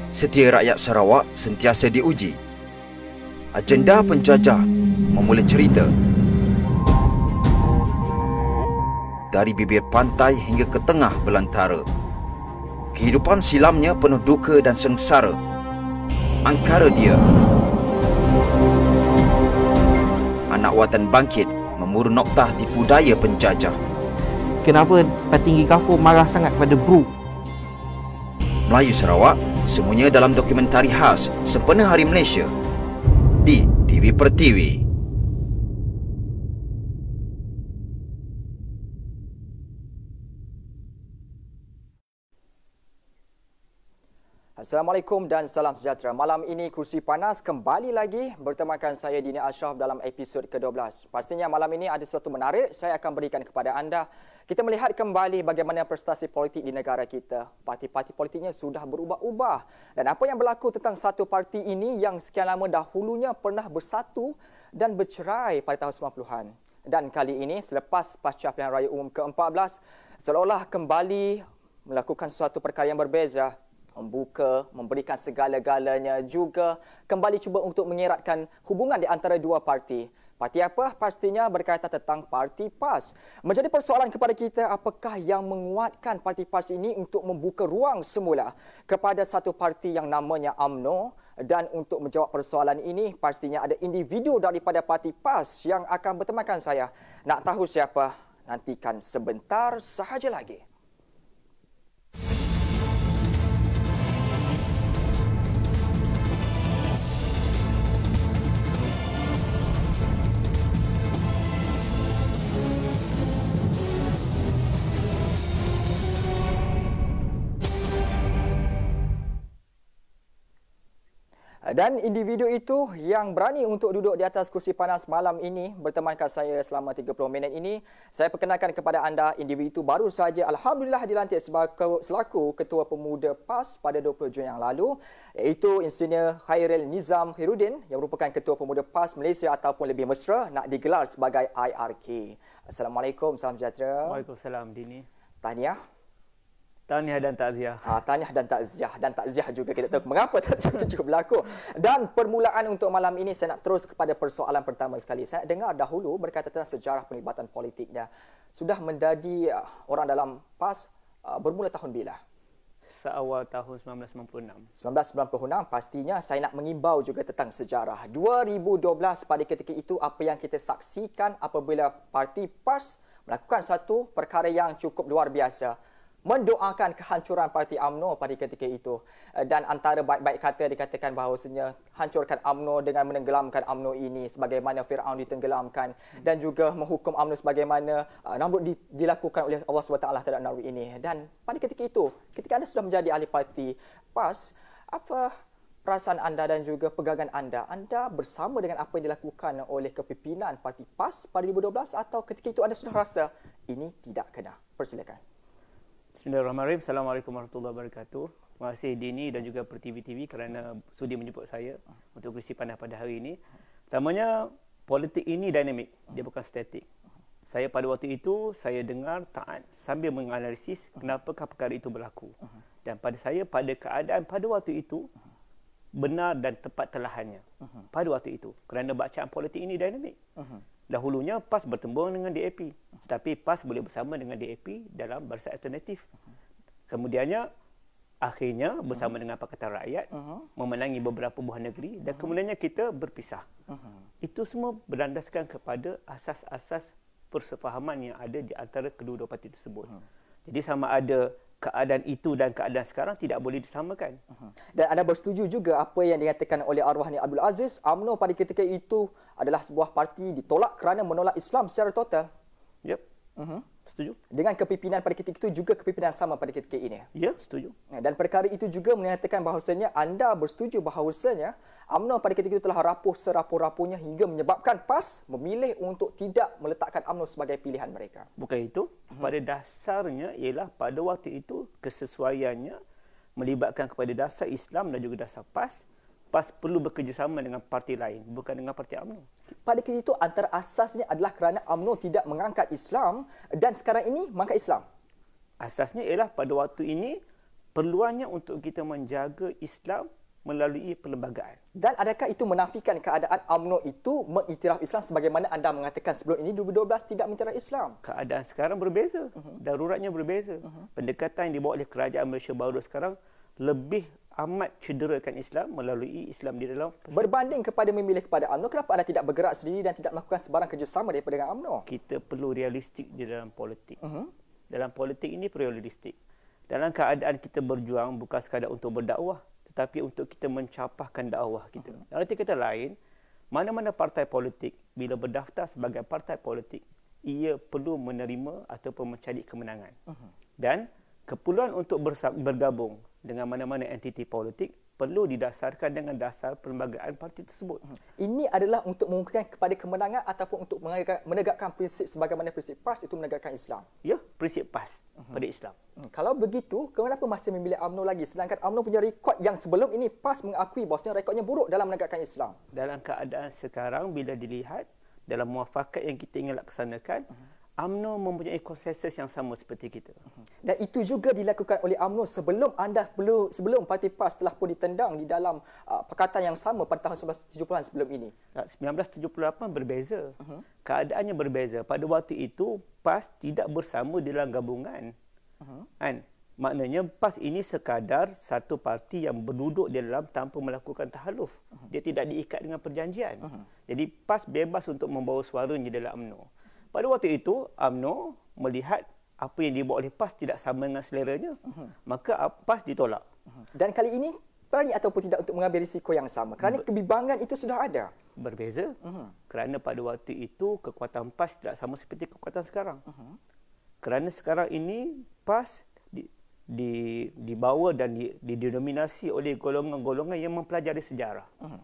Setia rakyat Sarawak sentiasa diuji. Agenda penjajah memula cerita. Dari bibir pantai hingga ke tengah belantara. Kehidupan silamnya penuh duka dan sengsara. Angkara dia. Anak watan bangkit memburu noktah tipu daya penjajah. Kenapa petinggi Kafur marah sangat pada Brooke? Melayu Sarawak, semuanya dalam dokumentari khas Sempena Hari Malaysia di TV Pertiwi. Assalamualaikum dan salam sejahtera. Malam ini Kursi Panas kembali lagi bertemakan saya Dini Ashraf dalam episod ke-12. Pastinya malam ini ada sesuatu menarik saya akan berikan kepada anda. Kita melihat kembali bagaimana prestasi politik di negara kita. Parti-parti politiknya sudah berubah-ubah. Dan apa yang berlaku tentang satu parti ini yang sekian lama dahulunya pernah bersatu dan bercerai pada tahun 90-an. Dan kali ini selepas pasca pilihan raya umum ke-14, seolah-olah kembali melakukan sesuatu perkara yang berbeza. Membuka, memberikan segala-galanya, juga kembali cuba untuk mengeratkan hubungan di antara dua parti. Parti apa? Pastinya berkaitan tentang Parti PAS. Menjadi persoalan kepada kita, apakah yang menguatkan Parti PAS ini untuk membuka ruang semula kepada satu parti yang namanya UMNO? Dan untuk menjawab persoalan ini, pastinya ada individu daripada Parti PAS yang akan bertemakan saya. Nak tahu siapa? Nantikan sebentar sahaja lagi. Dan individu itu yang berani untuk duduk di atas kursi panas malam ini bertemankan saya selama 30 minit ini. Saya perkenalkan kepada anda individu itu baru saja alhamdulillah dilantik selaku Ketua Pemuda PAS pada 20 Jun yang lalu, iaitu Insinyur Khairil Nizam Khairuddin yang merupakan Ketua Pemuda PAS Malaysia ataupun lebih mesra nak digelar sebagai IRK. Assalamualaikum, salam sejahtera. Waalaikumsalam Dini. Tahniah. Tahniah dan takziah. Tahniah dan takziah juga kita tahu mengapa takziah itu juga berlaku. Dan permulaan untuk malam ini saya nak terus kepada persoalan pertama sekali. Saya nak dengar dahulu berkaitan tentang sejarah penglibatan politiknya. Sudah menjadi orang dalam PAS bermula tahun bila? Seawal tahun 1996. 1996 pastinya saya nak mengimbau juga tentang sejarah. 2012 pada ketika itu apa yang kita saksikan apabila Parti PAS melakukan satu perkara yang cukup luar biasa. Mendoakan kehancuran Parti UMNO pada ketika itu. Dan antara baik-baik kata dikatakan bahawasanya hancurkan UMNO dengan menenggelamkan UMNO ini sebagaimana Fir'aun ditenggelamkan dan juga menghukum UMNO sebagaimana namun dilakukan oleh Allah SWT terhadap Nabi ini. Dan pada ketika itu, ketika anda sudah menjadi ahli parti PAS, apa perasaan anda dan juga pegangan anda? Anda bersama dengan apa yang dilakukan oleh kepimpinan Parti PAS pada 2012 atau ketika itu anda sudah rasa ini tidak kena? Persilakan. Bismillahirrahmanirrahim. Assalamualaikum warahmatullahi wabarakatuh. Terima kasih Dini dan juga Pertiwi kerana sudi menjemput saya untuk Kursi Panas pada hari ini. Pertamanya, politik ini dinamik, dia bukan statik. Saya pada waktu itu, saya dengar taat sambil menganalisis kenapakah perkara itu berlaku. Dan pada saya, pada keadaan pada waktu itu, benar dan tepat telahannya. Pada waktu itu, kerana bacaan politik ini dinamik. Dahulunya PAS bertembung dengan DAP, tetapi PAS boleh bersama dengan DAP dalam barisan alternatif. Kemudiannya, akhirnya bersama dengan Pakatan Rakyat memenangi beberapa buah negeri dan kemudiannya kita berpisah. Itu semua berlandaskan kepada asas-asas persefahaman yang ada di antara kedua-dua parti tersebut. Jadi sama ada keadaan itu dan keadaan sekarang tidak boleh disamakan. Dan anda bersetuju juga apa yang dikatakan oleh arwah Ni Abdul Aziz, UMNO pada ketika itu adalah sebuah parti ditolak kerana menolak Islam secara total? Yep. Setuju. Dengan kepimpinan pada ketika itu juga kepimpinan sama pada ketika ini? Ya, setuju. Dan perkara itu juga menyatakan bahawasanya anda bersetuju bahawasanya UMNO pada ketika itu telah rapuh serapuh-rapuhnya hingga menyebabkan PAS memilih untuk tidak meletakkan UMNO sebagai pilihan mereka. Bukan itu. Pada dasarnya ialah pada waktu itu kesesuaiannya melibatkan kepada dasar Islam dan juga dasar PAS. PAS perlu bekerjasama dengan parti lain, bukan dengan parti UMNO. Pada ketika itu antara asasnya adalah kerana UMNO tidak mengangkat Islam dan sekarang ini mengangkat Islam. Asasnya ialah pada waktu ini perluannya untuk kita menjaga Islam melalui perlembagaan. Dan adakah itu menafikan keadaan UMNO itu mengiktiraf Islam sebagaimana anda mengatakan sebelum ini 2012 tidak mengiktiraf Islam? Keadaan sekarang berbeza. Daruratnya berbeza. Pendekatan yang dibawa oleh kerajaan Malaysia baru sekarang lebih amat cederakan Islam melalui Islam di dalam berbanding kepada memilih kepada UMNO, kenapa anda tidak bergerak sendiri dan tidak melakukan sebarang kerjasama daripada dengan UMNO? Kita perlu realistik di dalam politik. Dalam politik ini perlu realistik. Dalam keadaan kita berjuang bukan sekadar untuk berdakwah, tetapi untuk kita mencapahkan dakwah kita. Dalam arti kata lain, mana-mana partai politik bila berdaftar sebagai partai politik, ia perlu menerima ataupun mencari kemenangan. Dan keperluan untuk bergabung dengan mana-mana entiti politik perlu didasarkan dengan dasar perlembagaan parti tersebut. Ini adalah untuk memungkinkan kepada kemenangan ataupun untuk menegakkan prinsip sebagaimana prinsip PAS itu menegakkan Islam? Ya, prinsip PAS pada Islam. Kalau begitu, kenapa masih memilih UMNO lagi? Sedangkan UMNO punya rekod yang sebelum ini PAS mengakui bahawasanya rekodnya buruk dalam menegakkan Islam. Dalam keadaan sekarang bila dilihat dalam muafakat yang kita ingin laksanakan, UMNO mempunyai konsensus yang sama seperti kita. Dan itu juga dilakukan oleh UMNO sebelum parti PAS telah pun ditendang di dalam perkataan yang sama pada tahun 1970-an sebelum ini. 1978 berbeza. Keadaannya berbeza. Pada waktu itu PAS tidak bersama dalam gabungan. Kan? Maknanya PAS ini sekadar satu parti yang berduduk di dalam tanpa melakukan tahaluf. Dia tidak diikat dengan perjanjian. Jadi PAS bebas untuk membawa suaranya dalam UMNO. Pada waktu itu, UMNO melihat apa yang dibawa oleh PAS tidak sama dengan seleranya, maka PAS ditolak. Dan kali ini, berani ataupun tidak untuk mengambil risiko yang sama? Kerana kebimbangan itu sudah ada. Berbeza. Kerana pada waktu itu, kekuatan PAS tidak sama seperti kekuatan sekarang. Kerana sekarang ini, PAS dibawa dan didominasi oleh golongan-golongan yang mempelajari sejarah.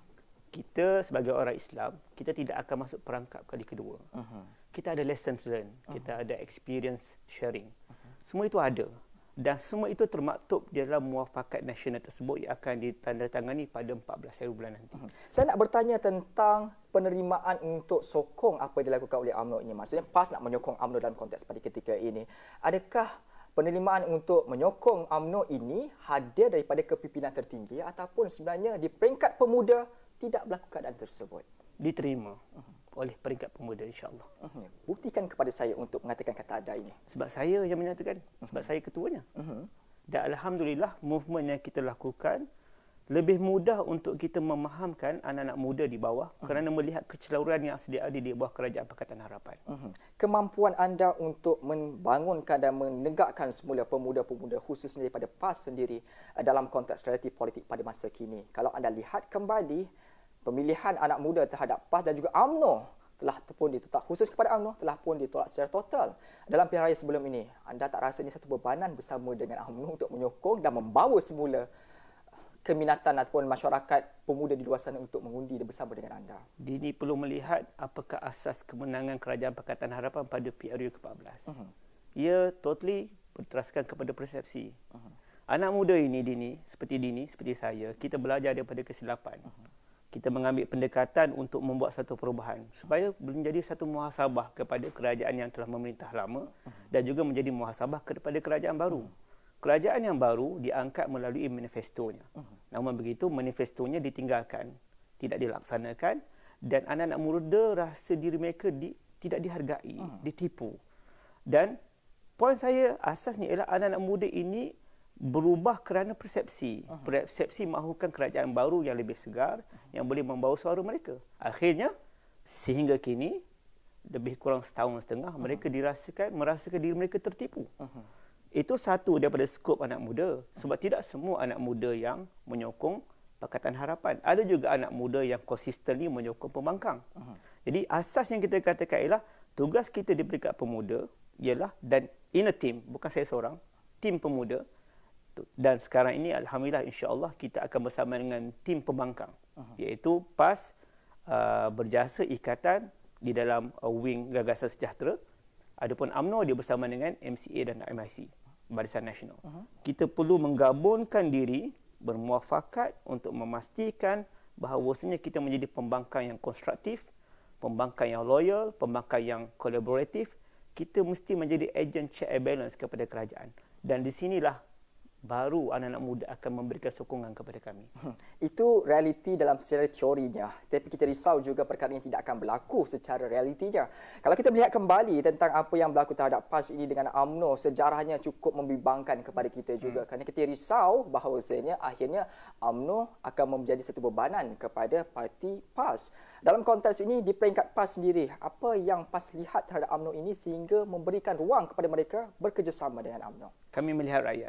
Kita sebagai orang Islam, kita tidak akan masuk perangkap kali kedua. Kita ada lessons learned, kita ada experience sharing. Semua itu ada. Dan semua itu termaktub di dalam muafakat nasional tersebut yang akan ditandatangani pada 14 hari bulan nanti. Saya nak bertanya tentang penerimaan untuk sokong apa yang dilakukan oleh UMNO ini. Maksudnya PAS nak menyokong UMNO dalam konteks pada ketika ini. Adakah penerimaan untuk menyokong UMNO ini hadir daripada kepimpinan tertinggi ataupun sebenarnya di peringkat pemuda tidak melakukan keadaan tersebut? Diterima oleh peringkat pemuda, insya-Allah. Buktikan kepada saya untuk mengatakan kata anda ini. Sebab saya yang menyatakan, sebab saya ketuanya. Dan alhamdulillah, movement yang kita lakukan lebih mudah untuk kita memahamkan anak-anak muda di bawah kerana melihat kecelaruan yang sedia ada di bawah Kerajaan Pakatan Harapan. Kemampuan anda untuk membangunkan dan menegakkan semula pemuda-pemuda khususnya daripada PAS sendiri dalam konteks realiti politik pada masa kini. Kalau anda lihat kembali, pemilihan anak muda terhadap PAS dan juga UMNO telah pun ditolak, khusus kepada UMNO telah pun ditolak secara total dalam pilihan raya sebelum ini. Anda tak rasa ini satu bebanan bersama dengan UMNO untuk menyokong dan membawa semula keminatan ataupun masyarakat pemuda di luar sana untuk mengundi bersama dengan anda? Dini perlu melihat apakah asas kemenangan Kerajaan Pakatan Harapan pada PRU ke-14. Ia totally berteraskan kepada persepsi. Anak muda ini, seperti saya, kita belajar daripada kesilapan. Kita mengambil pendekatan untuk membuat satu perubahan supaya menjadi satu muhasabah kepada kerajaan yang telah memerintah lama dan juga menjadi muhasabah kepada kerajaan baru. Kerajaan yang baru diangkat melalui manifestonya. Namun begitu, manifestonya ditinggalkan, tidak dilaksanakan dan anak-anak muda rasa diri mereka tidak dihargai, ditipu. Dan poin saya asasnya ialah anak-anak muda ini berubah kerana persepsi. Persepsi mahukan kerajaan baru yang lebih segar, yang boleh membawa suara mereka. Akhirnya, sehingga kini, lebih kurang setahun setengah, mereka merasakan diri mereka tertipu. Itu satu daripada skop anak muda. Sebab tidak semua anak muda yang menyokong Pakatan Harapan. Ada juga anak muda yang consistently menyokong pembangkang. Jadi, asas yang kita katakan ialah, tugas kita di peringkat pemuda ialah, dan in a team, bukan saya seorang, tim pemuda. Dan sekarang ini alhamdulillah insya-Allah kita akan bersama dengan tim pembangkang iaitu PAS berjasa ikatan di dalam wing Gagasan Sejahtera. Adapun UMNO dia bersama dengan MCA dan MIC, Barisan Nasional. Kita perlu menggabungkan diri bermuafakat untuk memastikan bahawasanya kita menjadi pembangkang yang konstruktif, pembangkang yang loyal, pembangkang yang kolaboratif. Kita mesti menjadi agent check and balance kepada kerajaan. Dan di sinilah baru anak-anak muda akan memberikan sokongan kepada kami. Itu realiti dalam secara teorinya. Tapi kita risau juga perkara ini tidak akan berlaku secara realitinya. Kalau kita melihat kembali tentang apa yang berlaku terhadap PAS ini dengan UMNO, sejarahnya cukup membimbangkan kepada kita juga. Kerana kita risau bahawasanya akhirnya UMNO akan menjadi satu bebanan kepada parti PAS. Dalam konteks ini, di peringkat PAS sendiri, apa yang PAS lihat terhadap UMNO ini sehingga memberikan ruang kepada mereka bekerjasama dengan UMNO? Kami melihat rakyat.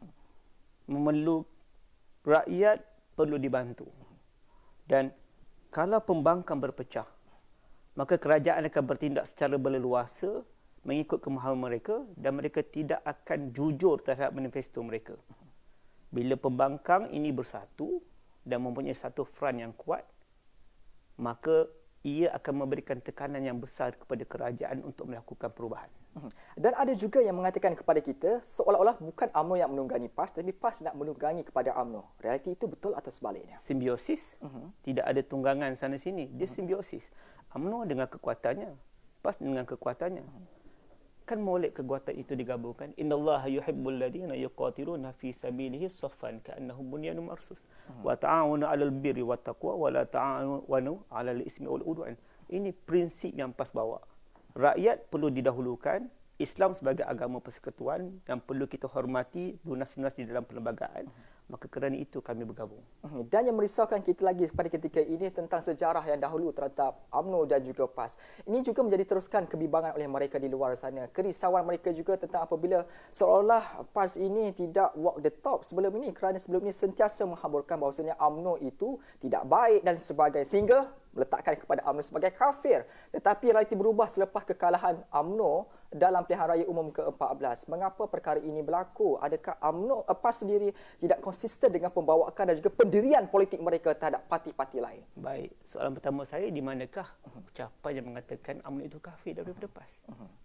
Rakyat perlu dibantu. Dan kalau pembangkang berpecah, maka kerajaan akan bertindak secara berleluasa mengikut kemahuan mereka dan mereka tidak akan jujur terhadap manifesto mereka. Bila pembangkang ini bersatu dan mempunyai satu front yang kuat, maka ia akan memberikan tekanan yang besar kepada kerajaan untuk melakukan perubahan. Dan ada juga yang mengatakan kepada kita seolah-olah bukan UMNO yang menunggangi PAS, tapi PAS nak menunggangi kepada UMNO. Realiti itu betul atau sebaliknya? Simbiosis. Tidak ada tunggangan sana sini. Dia simbiosis. UMNO dengan kekuatannya, PAS dengan kekuatannya. Kan molek kekuatan itu digabungkan. Innallaha yuhibbul ladzina yuqatiluna fi sabilihi saffan ka'annahum bunyanun marsus. Wa ta'awunu 'alal birri wat taqwa wa la ta'awunu 'alal ismi wal 'udwan. Ini prinsip yang PAS bawa. Rakyat perlu didahulukan, Islam sebagai agama persekutuan dan perlu kita hormati lunas-lunas di dalam perlembagaan. Maka kerana itu kami bergabung. Dan yang merisaukan kita lagi pada ketika ini tentang sejarah yang dahulu terhadap UMNO dan juga PAS. Ini juga menjadi teruskan kebimbangan oleh mereka di luar sana. Kerisauan mereka juga tentang apabila seolah PAS ini tidak walk the talk sebelum ini, kerana sebelum ini sentiasa menghamburkan bahawasanya UMNO itu tidak baik dan sebagainya, sehingga meletakkan kepada UMNO sebagai kafir. Tetapi realiti berubah selepas kekalahan UMNO dalam pilihan raya umum ke-14. Mengapa perkara ini berlaku? Adakah UMNO PAS sendiri tidak konsisten dengan pembawaan dan juga pendirian politik mereka terhadap parti-parti lain? Baik, soalan pertama saya, di manakah ucapan yang mengatakan UMNO itu kafir daripada PAS?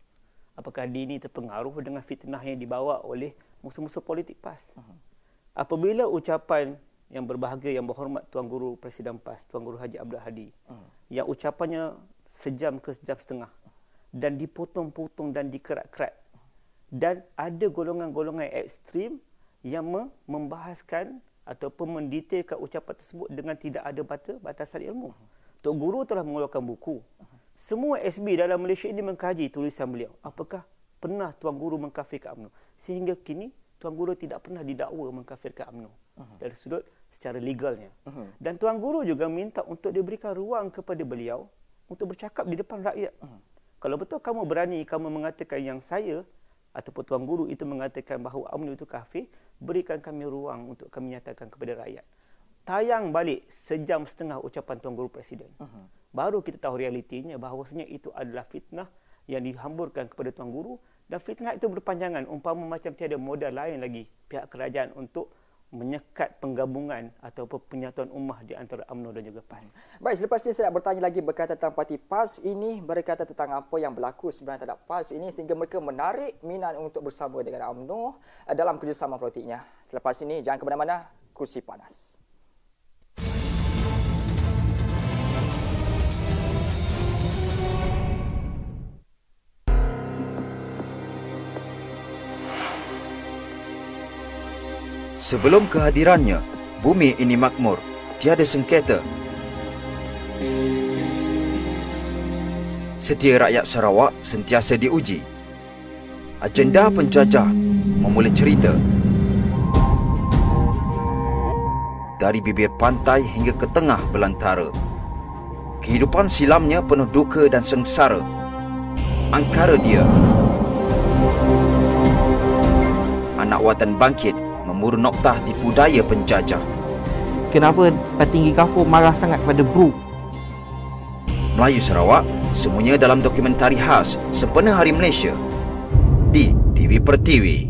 Apakah dini terpengaruh dengan fitnah yang dibawa oleh musuh-musuh politik PAS? Apabila ucapan yang berbahagia, yang berhormat Tuan Guru Presiden PAS, Tuan Guru Haji Abdul Hadi, yang ucapannya sejam ke sejam setengah dan dipotong-potong dan dikerat-kerat, dan ada golongan-golongan ekstrim yang membahaskan ataupun mendetailkan ucapan tersebut dengan tidak ada batasan ilmu. Tok Guru telah mengeluarkan buku. Semua SB dalam Malaysia ini mengkaji tulisan beliau. Apakah pernah Tuan Guru mengkafirkan UMNO? Sehingga kini Tuan Guru tidak pernah didakwa mengkafirkan UMNO dari sudut secara legalnya. Dan Tuan Guru juga minta untuk diberikan ruang kepada beliau untuk bercakap di depan rakyat. Kalau betul kamu berani, kamu mengatakan yang saya ataupun Tuan Guru itu mengatakan bahawa UMNO itu kafir, berikan kami ruang untuk kami nyatakan kepada rakyat. Tayang balik sejam setengah ucapan Tuan Guru Presiden. Baru kita tahu realitinya bahawasanya itu adalah fitnah yang dihamburkan kepada Tuan Guru, dan fitnah itu berpanjangan umpama macam tiada modal lain lagi pihak kerajaan untuk menyekat penggabungan ataupun penyatuan ummah di antara UMNO dan juga PAS. Baik, selepas ini saya nak bertanya lagi berkaitan tentang parti PAS ini, berkaitan tentang apa yang berlaku sebenarnya terhadap PAS ini sehingga mereka menarik minat untuk bersama dengan UMNO dalam kerjasama politiknya. Selepas ini, jangan ke mana-mana, Kursi Panas. Sebelum kehadirannya, bumi ini makmur, tiada sengketa. Setia rakyat Sarawak sentiasa diuji. Agenda penjajah memulai cerita. Dari bibir pantai hingga ke tengah belantara. Kehidupan silamnya penuh duka dan sengsara. Angkara dia, anak watan bangkit, memuru noktah tipu daya penjajah. Kenapa petinggi Kafur marah sangat pada Bru? Melayu Sarawak, semuanya dalam dokumentari khas Sempena Hari Malaysia di TV Pertiwi.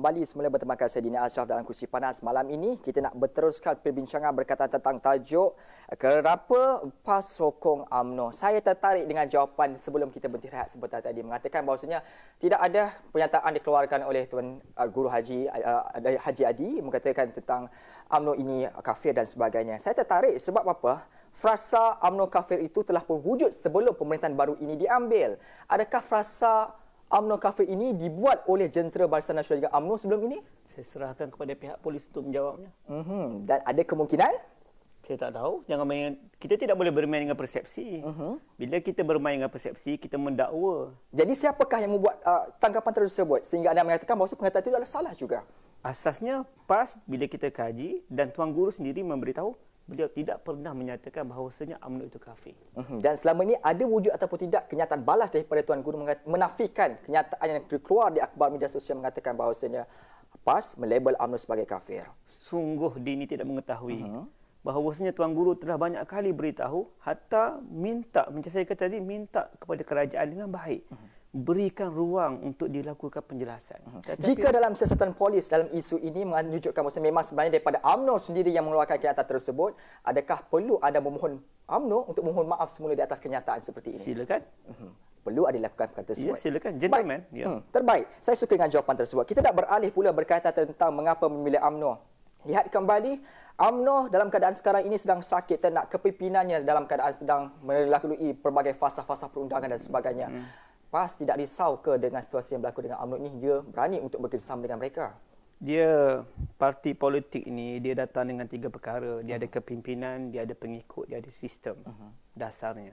kembali semula bertemu saya Dini Ashraf dalam Kursi Panas. Malam ini kita nak berteruskan perbincangan berkaitan tentang tajuk kenapa PAS sokong UMNO. Saya tertarik dengan jawapan sebelum kita berhenti rehat sebentar tadi, mengatakan bahawasanya tidak ada pernyataan dikeluarkan oleh Tuan Guru Haji Adi mengatakan tentang UMNO ini kafir dan sebagainya. Saya tertarik sebab apa? Frasa UMNO kafir itu telah pun wujud sebelum pemerintahan baru ini diambil. Adakah frasa UMNO kafir ini dibuat oleh jentera Barisan Nasional juga UMNO sebelum ini? Saya serahkan kepada pihak polis untuk menjawabnya. Dan ada kemungkinan? Saya tak tahu. Kita tidak boleh bermain dengan persepsi. Bila kita bermain dengan persepsi, kita mendakwa. Jadi siapakah yang membuat tanggapan tersebut sehingga anda mengatakan bahawa pernyataan itu adalah salah juga? Asasnya PAS bila kita kaji dan Tuan Guru sendiri memberitahu beliau tidak pernah menyatakan bahawasanya UMNO itu kafir. Dan selama ini ada wujud ataupun tidak kenyataan balas daripada Tuan Guru menafikan kenyataan yang keluar di akhbar media sosial mengatakan bahawasanya PAS melabel UMNO sebagai kafir. Sungguh Dini tidak mengetahui bahawasanya Tuan Guru telah banyak kali beritahu, hatta macam saya kata tadi, minta kepada kerajaan dengan baik. Berikan ruang untuk dilakukan penjelasan. Jika dalam siasatan polis dalam isu ini menunjukkan bahawa memang sebenarnya daripada UMNO sendiri yang mengeluarkan kenyataan tersebut, adakah perlu anda memohon UMNO untuk memohon maaf semula di atas kenyataan seperti ini? Silakan. Perlu ada dilakukan perkara tersebut. Ya, silakan. Gentleman. Terbaik. Saya suka dengan jawapan tersebut. Kita nak beralih pula berkaitan tentang mengapa memilih UMNO. Lihat kembali, UMNO dalam keadaan sekarang ini sedang sakit ternak. Kepimpinannya dalam keadaan sedang melalui pelbagai fasa-fasa perundangan dan sebagainya. PAS tidak risau ke dengan situasi yang berlaku dengan UMNO ini? Dia berani untuk bekerjasama dengan mereka? Dia, parti politik ini, dia datang dengan 3 perkara. Dia ada kepimpinan, dia ada pengikut, dia ada sistem. Dasarnya.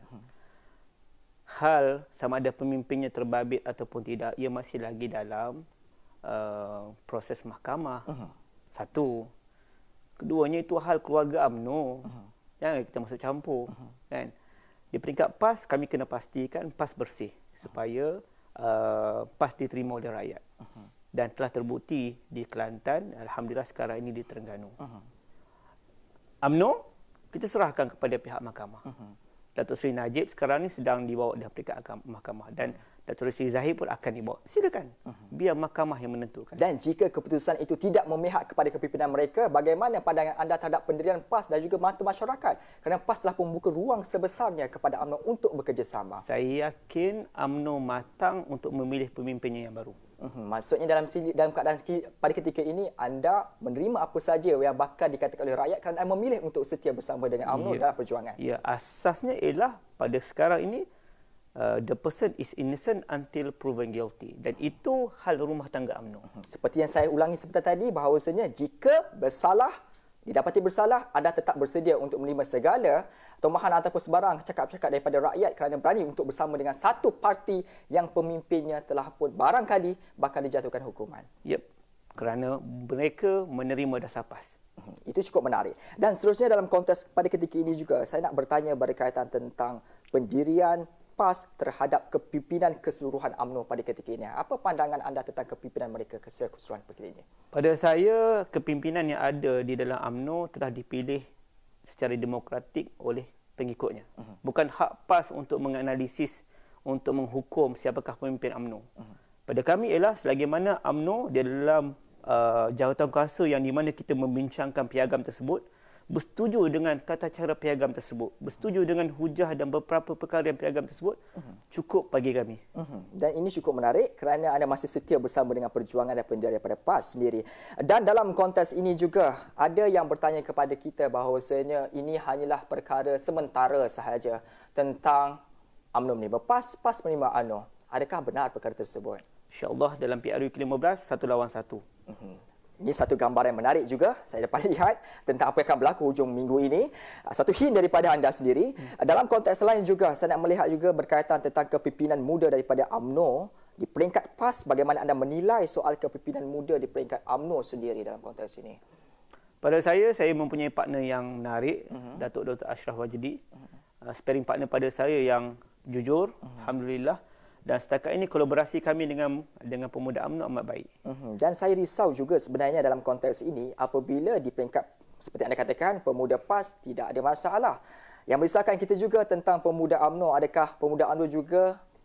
Hal sama ada pemimpinnya terbabit ataupun tidak, ia masih lagi dalam proses mahkamah. Satu. Keduanya itu hal keluarga UMNO. Jangan kita masuk campur. Kan? Di peringkat PAS, kami kena pastikan PAS bersih supaya PAS diterima oleh rakyat. Dan telah terbukti di Kelantan, alhamdulillah sekarang ini di Terengganu. UMNO, kita serahkan kepada pihak mahkamah. Datuk Seri Najib sekarang ni sedang dibawa di peringkat mahkamah dan Datuk Seri Zahid pun akan dibawa. Silakan. Biar mahkamah yang menentukan. Dan jika keputusan itu tidak memihak kepada kepimpinan mereka, bagaimana pandangan anda terhadap pendirian PAS dan juga mata masyarakat? Kerana PAS telah membuka ruang sebesarnya kepada UMNO untuk bekerjasama. Saya yakin UMNO matang untuk memilih pemimpinnya yang baru. Maksudnya dalam keadaan pada ketika ini anda menerima apa saja yang bakal dikatakan oleh rakyat kerana anda memilih untuk setia bersama dengan UMNO dalam perjuangan. Ya, asasnya ialah pada sekarang ini the person is innocent until proven guilty, dan itu hal rumah tangga UMNO. Seperti yang saya ulangi sebentar tadi, bahawasanya jika didapati bersalah, anda tetap bersedia untuk menerima segala tomahan ataupun sebarang cakap-cakap daripada rakyat kerana berani untuk bersama dengan satu parti yang pemimpinnya telah pun barangkali bakal dijatuhkan hukuman. Yep, kerana mereka menerima dasar PAS. Itu cukup menarik. Dan seterusnya dalam konteks pada ketika ini juga, saya nak bertanya berkaitan tentang pendirian PAS terhadap kepimpinan keseluruhan UMNO pada ketika ini. Apa pandangan anda tentang kepimpinan mereka secara keseluruhan pada ini? Pada saya, kepimpinan yang ada di dalam UMNO telah dipilih secara demokratik oleh pengikutnya. Bukan hak PAS untuk menganalisis, untuk menghukum siapakah pemimpin UMNO. Pada kami ialah selagi mana UMNO di dalam jawatan kuasa yang di mana kita membincangkan piagam tersebut, bersetuju dengan tata cara piagam tersebut, bersetuju dengan hujah dan beberapa perkara yang piagam tersebut, cukup bagi kami. Dan ini cukup menarik kerana anda masih setia bersama dengan perjuangan dan pendirian daripada PAS sendiri. Dan dalam konteks ini juga, ada yang bertanya kepada kita bahawasanya ini hanyalah perkara sementara sahaja tentang UMNO menerima PAS, PAS menerima UMNO. Adakah benar perkara tersebut? InsyaAllah dalam PRU ke-15, 1 lawan 1. Ini satu gambar yang menarik juga saya dapat lihat tentang apa yang akan berlaku hujung minggu ini. Satu hint daripada anda sendiri. Dalam konteks lain juga, saya nak melihat juga berkaitan tentang kepimpinan muda daripada UMNO di peringkat PAS. Bagaimana anda menilai soal kepimpinan muda di peringkat UMNO sendiri dalam konteks ini? Pada saya mempunyai partner yang menarik, Datuk Dr. Ashraf Wajdi. Sparring partner pada saya yang jujur, alhamdulillah. Dan setakat ini kolaborasi kami dengan pemuda UMNO amat baik. Dan saya risau juga sebenarnya dalam konteks ini apabila di peringkat seperti anda katakan pemuda PAS tidak ada masalah. Yang merisaukan kita juga tentang pemuda UMNO, adakah pemuda UMNO juga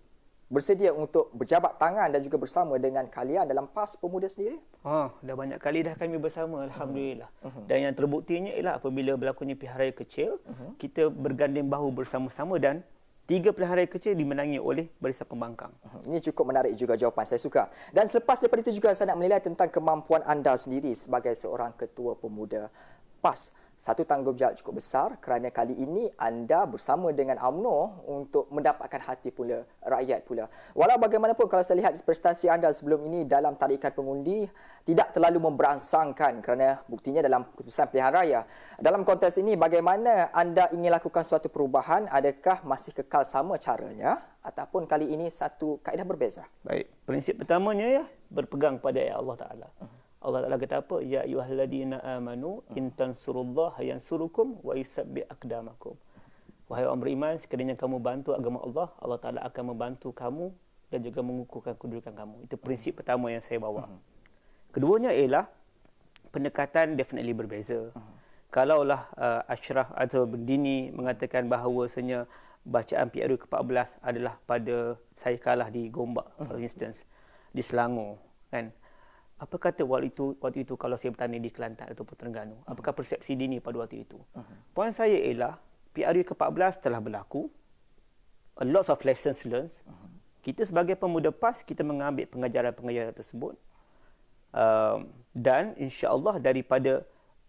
bersedia untuk berjabat tangan dan juga bersama dengan kalian dalam PAS Pemuda sendiri? Dah banyak kali dah kami bersama, alhamdulillah. Dan yang terbuktinya ialah apabila berlakunya pilihan raya kecil, kita berganding bahu bersama-sama dan 3 pilihan raya kecil dimenangi oleh Barisan Pembangkang. Ini cukup menarik juga jawapan, saya suka. Dan selepas daripada itu juga saya nak menilai tentang kemampuan anda sendiri sebagai seorang ketua pemuda PAS. Satu tanggungjawab cukup besar kerana kali ini anda bersama dengan UMNO untuk mendapatkan hati pula rakyat pula. Walau bagaimanapun kalau saya lihat prestasi anda sebelum ini dalam tarikan pengundi tidak terlalu memberangsangkan kerana buktinya dalam keputusan pilihan raya. Dalam konteks ini bagaimana anda ingin lakukan suatu perubahan? Adakah masih kekal sama caranya ataupun kali ini satu kaedah berbeza? Baik, prinsip pertamanya ya berpegang pada ayat Allah Taala. Allah Ta'ala kata apa? Ya ayyuhalladzina amanu in tansurullaha yansurukum wa yusabbit aqdamakum. Wahai orang beriman, sekiranya kamu bantu agama Allah, Allah Ta'ala akan membantu kamu dan juga mengukuhkan kedudukan kamu. Itu prinsip pertama yang saya bawa. Keduanya ialah pendekatan definitely berbeza. Kalaulah Ashraf atau Dini mengatakan bahawasanya bacaan PRU ke-14 adalah pada saya kalah di Gombak, for instance, di Selangor, kan? Apa kata waktu itu kalau saya bertanding di Kelantan ataupun Terengganu? Apakah persepsi Dini pada waktu itu? Poin saya ialah PRU ke-14 telah berlaku. A lot of lessons learned. Kita sebagai pemuda PAS, kita mengambil pengajaran-pengajaran tersebut. Dan insya-Allah daripada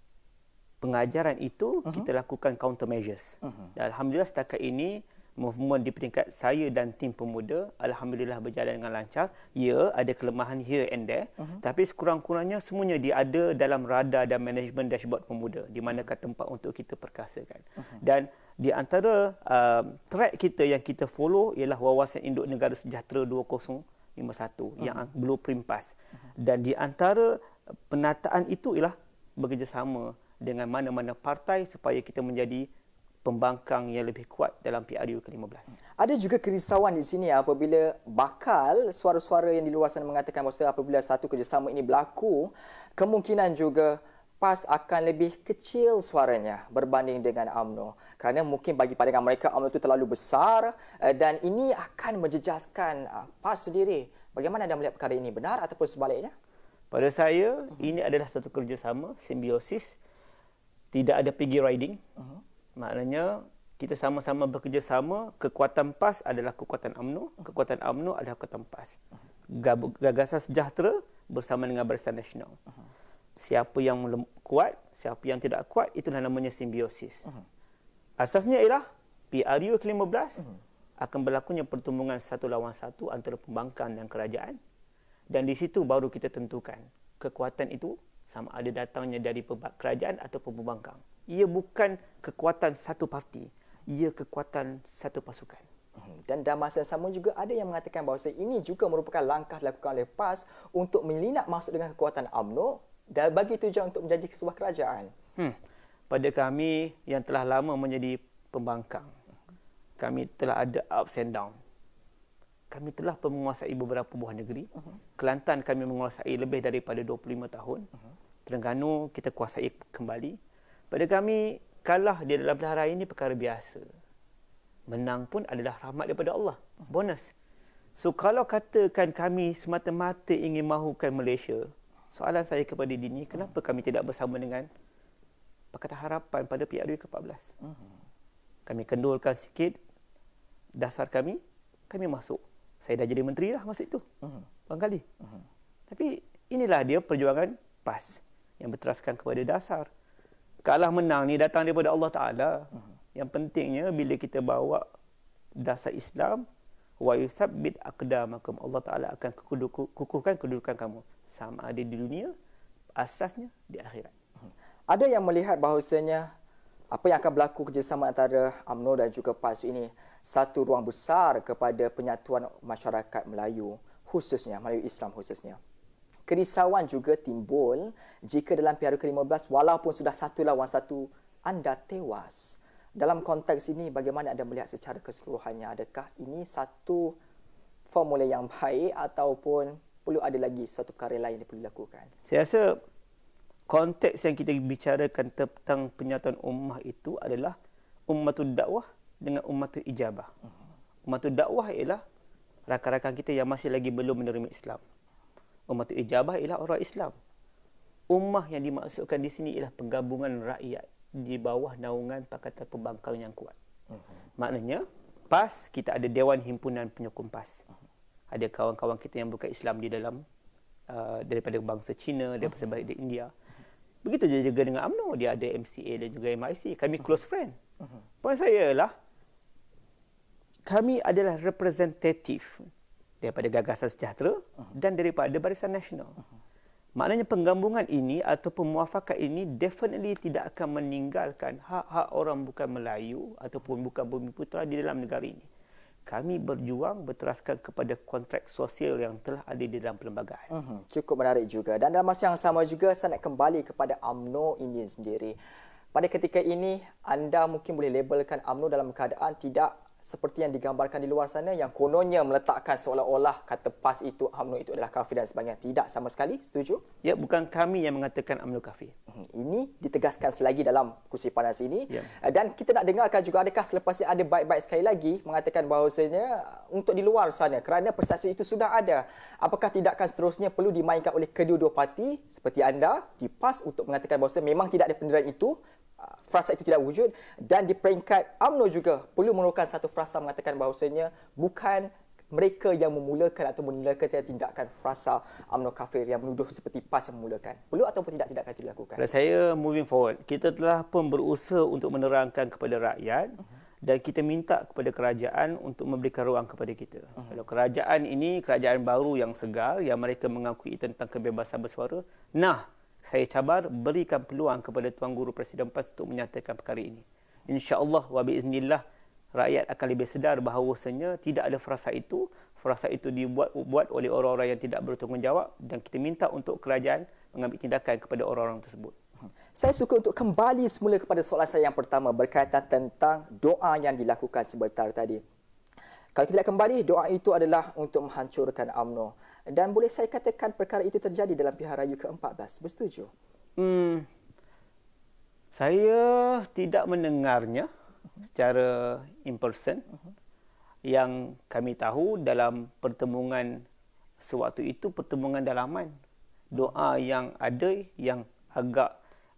pengajaran itu, kita lakukan countermeasures. Dan alhamdulillah setakat ini, movement di peringkat saya dan tim pemuda alhamdulillah berjalan dengan lancar. Ya, ada kelemahan here and there, tapi sekurang-kurangnya semuanya dia ada dalam radar dan management dashboard pemuda di manakah tempat untuk kita perkasakan. Dan di antara track kita yang kita follow ialah Wawasan Induk Negara Sejahtera 2051 yang blueprint PAS. Dan di antara penataan itu ialah bekerjasama dengan mana-mana partai supaya kita menjadi pembangkang yang lebih kuat dalam PRU ke-15. Ada juga kerisauan di sini apabila bakal suara-suara yang di luar sana mengatakan bahawa apabila satu kerjasama ini berlaku, kemungkinan juga PAS akan lebih kecil suaranya berbanding dengan UMNO. Kerana mungkin bagi pandangan mereka UMNO itu terlalu besar dan ini akan menjejaskan PAS sendiri. Bagaimana anda melihat perkara ini? Benar ataupun sebaliknya? Pada saya, ini adalah satu kerjasama, simbiosis. Tidak ada piggy riding. Maknanya kita sama-sama bekerjasama, kekuatan PAS adalah kekuatan UMNO, kekuatan UMNO adalah kekuatan PAS. Gagasan sejahtera bersama dengan Barisan Nasional. Siapa yang kuat, siapa yang tidak kuat, itulah namanya simbiosis. Asasnya ialah PRU ke-15 akan berlakunya pertumbungan satu lawan satu antara pembangkang dan kerajaan. Dan di situ baru kita tentukan kekuatan itu sama ada datangnya dari kerajaan ataupun pembangkang. Ia bukan kekuatan satu parti, ia kekuatan satu pasukan. Dan dalam masa yang sama juga ada yang mengatakan bahawa ini juga merupakan langkah dilakukan oleh PAS untuk menyelinap masuk dengan kekuatan UMNO dan bagi tujuan untuk menjadi sebuah kerajaan. Pada kami yang telah lama menjadi pembangkang, kami telah ada ups and down. Kami telah menguasai beberapa buah negeri. Kelantan kami menguasai lebih daripada 25 tahun. Terengganu kita kuasai kembali. Pada kami, kalah di dalam pilihan raya ini perkara biasa. Menang pun adalah rahmat daripada Allah. Bonus. So, kalau katakan kami semata-mata ingin mahukan Malaysia, soalan saya kepada Dini, kenapa kami tidak bersama dengan Pakatan Harapan pada PRU ke-14? Kami kendurkan sikit dasar kami masuk. Saya dah jadi menteri lah masa itu. Barangkali. Tapi inilah dia perjuangan PAS yang berteraskan kepada dasar. Kalah menang ni datang daripada Allah Ta'ala. Yang pentingnya bila kita bawa dasar Islam, wa yusabbit aqdamakum, Allah Ta'ala akan kukuhkan kedudukan kamu. Sama ada di dunia, asasnya di akhirat. Ada yang melihat bahawasanya apa yang akan berlaku kerjasama antara UMNO dan juga PAS ini satu ruang besar kepada penyatuan masyarakat Melayu, khususnya Melayu Islam khususnya. Kerisauan juga timbul jika dalam PRU ke-15 walaupun sudah satu lawan satu anda tewas. Dalam konteks ini bagaimana anda melihat secara keseluruhannya? Adakah ini satu formula yang baik ataupun perlu ada lagi satu perkara lain yang perlu dilakukan? Saya rasa konteks yang kita bicarakan tentang penyatuan ummah itu adalah ummatul dakwah dengan ummatul ijabah. Ummatul dakwah ialah rakan-rakan kita yang masih lagi belum menerima Islam. Ummatul ijabah ialah orang Islam. Ummah yang dimaksudkan di sini ialah penggabungan rakyat di bawah naungan Pakatan Pembangkang yang kuat. Maknanya, PAS, kita ada Dewan Himpunan Penyokong PAS. Ada kawan-kawan kita yang bukan Islam di dalam, daripada bangsa Cina, daripada bangsa India. Begitu juga dengan UMNO. Dia ada MCA dan juga MIC. Kami close friend. Poin saya ialah, kami adalah representatif daripada Gagasan Sejahtera dan daripada Barisan Nasional. Maknanya penggabungan ini ataupun muafakat ini definitely tidak akan meninggalkan hak-hak orang bukan Melayu ataupun bukan Bumiputera di dalam negara ini. Kami berjuang berteraskan kepada kontrak sosial yang telah ada di dalam perlembagaan. Cukup menarik juga. Dan dalam masa yang sama juga, saya nak kembali kepada UMNO ini sendiri. Pada ketika ini, anda mungkin boleh labelkan UMNO dalam keadaan tidak seperti yang digambarkan di luar sana, yang kononnya meletakkan seolah-olah kata PAS itu, UMNO itu adalah kafir dan sebagainya. Tidak sama sekali, setuju? Ya, bukan kami yang mengatakan UMNO kafir. Ini ditegaskan selagi dalam kursi panas ini. Dan kita nak dengarkan juga, adakah selepas ini ada baik-baik sekali lagi mengatakan bahawasanya untuk di luar sana, kerana persepsi itu sudah ada, apakah tidakkan seterusnya perlu dimainkan oleh kedua-dua parti seperti anda di PAS untuk mengatakan bahawa memang tidak ada penderaan itu, frasa itu tidak wujud, dan di peringkat UMNO juga perlu memerlukan satu frasa mengatakan bahawasanya bukan mereka yang memulakan atau menilaikan tindakan frasa UMNO kafir yang menuduh seperti PAS yang memulakan. Perlu ataupun tidak tidakkan itu dilakukan? Pada saya, moving forward, kita telah pun berusaha untuk menerangkan kepada rakyat dan kita minta kepada kerajaan untuk memberikan ruang kepada kita. Kalau kerajaan ini, kerajaan baru yang segar, yang mereka mengakui tentang kebebasan bersuara, saya cabar berikan peluang kepada Tuan Guru Presiden PAS untuk menyatakan perkara ini. InsyaAllah wa biiznillah rakyat akan lebih sedar bahawasanya tidak ada frasa itu. Frasa itu dibuat oleh orang-orang yang tidak bertanggungjawab dan kita minta untuk kerajaan mengambil tindakan kepada orang-orang tersebut. Saya suka untuk kembali semula kepada soalan saya yang pertama berkaitan tentang doa yang dilakukan sebentar tadi. Kalau kita lihat kembali, doa itu adalah untuk menghancurkan UMNO. Dan boleh saya katakan perkara itu terjadi dalam pilihan raya ke-14. Bersetuju? Saya tidak mendengarnya secara in person. Yang kami tahu dalam pertemuan sewaktu itu, pertemuan dalaman. Doa yang ada, yang agak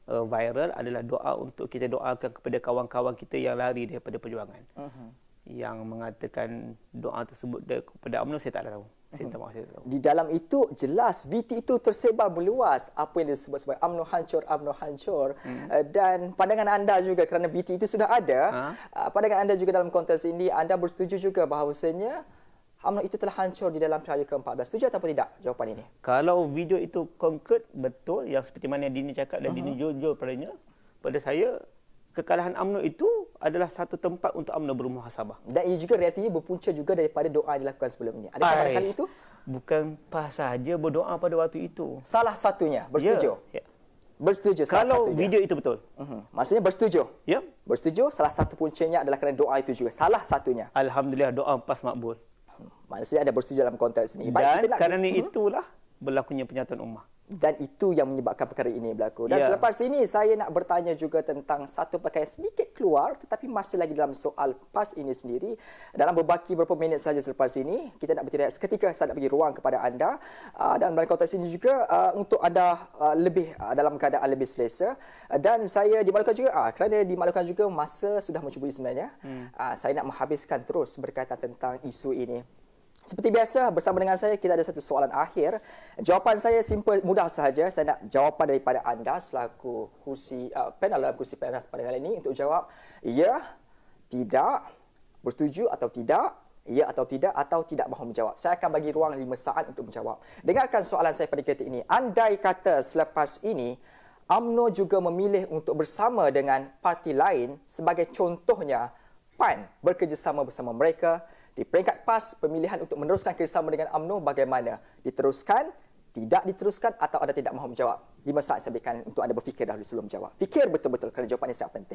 viral adalah doa untuk kita doakan kepada kawan-kawan kita yang lari daripada perjuangan. Yang mengatakan doa tersebut kepada UMNO, saya tak tahu. Saya tak tahu. Di dalam itu jelas VT itu tersebar meluas, apa yang disebut sebagai UMNO hancur, UMNO hancur. Dan pandangan anda juga, kerana VT itu sudah ada, pandangan anda juga dalam konteks ini, anda bersetuju juga bahawasanya UMNO itu telah hancur di dalam pilihan ke-14. Setuju ataupun tidak jawapan ini? Kalau video itu konkret, betul, yang seperti mana Dini cakap dan Dini jujur padanya, pada saya kekalahan UMNO itu adalah satu tempat untuk UMNO bermuhasabah. Dan ia juga realitinya berpunca juga daripada doa yang dilakukan sebelum ini. Adakah pada kali itu? Bukan PAS sahaja berdoa pada waktu itu. Salah satunya, bersetuju? Ya. Bersetuju salah kalau satunya. video itu betul. Maksudnya bersetuju? Ya. Bersetuju, salah satu puncanya adalah kerana doa itu juga. Salah satunya. Alhamdulillah, doa PAS makbul. Maksudnya ada bersetuju dalam konteks ini. Dan kerana itulah berlakunya penyatuan ummah. Dan itu yang menyebabkan perkara ini berlaku. Dan selepas ini saya nak bertanya juga tentang satu perkara yang sedikit keluar tetapi masih lagi dalam soal PAS ini sendiri. Dalam berbaki beberapa minit saja selepas ini, kita nak bertindak seketika, saya nak bagi ruang kepada anda. Dan dalam konteks ini juga untuk anda lebih dalam keadaan lebih selesa. Dan saya dimaklumkan juga, kerana dimaklumkan juga masa sudah mencuburi sebenarnya. Saya nak menghabiskan terus berkaitan tentang isu ini. Seperti biasa, bersama dengan saya, kita ada satu soalan akhir. Jawapan saya simple, mudah sahaja. Saya nak jawapan daripada anda selaku panel dalam kursi panas pada kali ini untuk jawab ya, tidak, bersetuju atau tidak, ya atau tidak mahu menjawab. Saya akan bagi ruang 5 saat untuk menjawab. Dengarkan soalan saya pada ketika ini. Andai kata selepas ini, UMNO juga memilih untuk bersama dengan parti lain, sebagai contohnya PAN bekerjasama bersama mereka, di peringkat PAS, pemilihan untuk meneruskan kerjasama dengan UMNO bagaimana? Diteruskan, tidak diteruskan atau anda tidak mahu menjawab? 5 saat saya berikan untuk anda berfikir dahulu sebelum menjawab. Fikir betul-betul kerana jawapan ini sangat penting.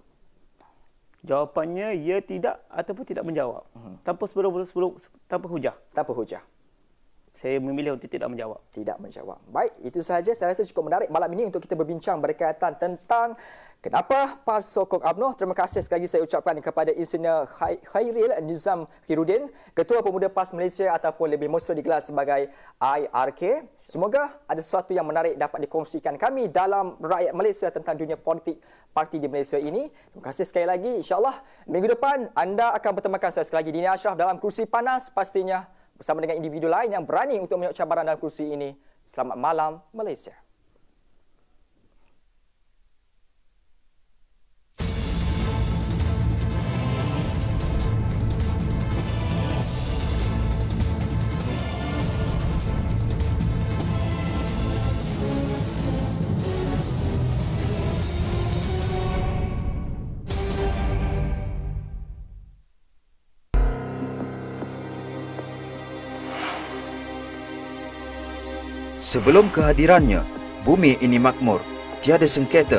Jawapannya ya, tidak ataupun tidak menjawab. Tanpa hujah. Tanpa hujah. saya memilih untuk tidak menjawab. Tidak menjawab. Baik, itu sahaja. Saya rasa cukup menarik malam ini untuk kita berbincang berkaitan tentang kenapa PAS sokong UMNO. Terima kasih sekali lagi saya ucapkan kepada Insinyur Khairil Nizam Khairuddin, Ketua Pemuda PAS Malaysia ataupun lebih mesra digelar sebagai IRK. Semoga ada sesuatu yang menarik dapat dikongsikan kami dalam rakyat Malaysia tentang dunia politik parti di Malaysia ini. Terima kasih sekali lagi. InsyaAllah minggu depan anda akan bertemakan saya sekali lagi, Dini Ashraf, dalam Kerusi Panas, pastinya bersama dengan individu lain yang berani untuk menjawab cabaran dalam kerusi ini. Selamat malam, Malaysia. Sebelum kehadirannya, bumi ini makmur, tiada sengketa.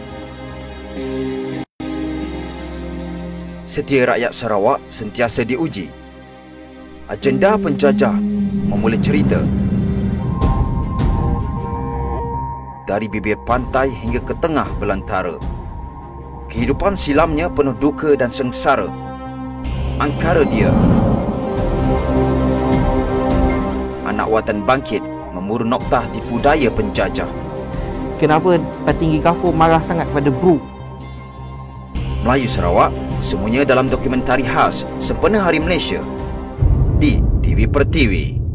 Setia rakyat Sarawak sentiasa diuji. Agenda penjajah memulai cerita. Dari bibir pantai hingga ke tengah belantara. Kehidupan silamnya penuh duka dan sengsara. Angkara dia, anak watan bangkit, memuru noktah tipu daya penjajah. Kenapa petinggi Kafur marah sangat pada Bru? Melayu Sarawak, semuanya dalam dokumentari khas Sempena Hari Malaysia di TV Pertiwi.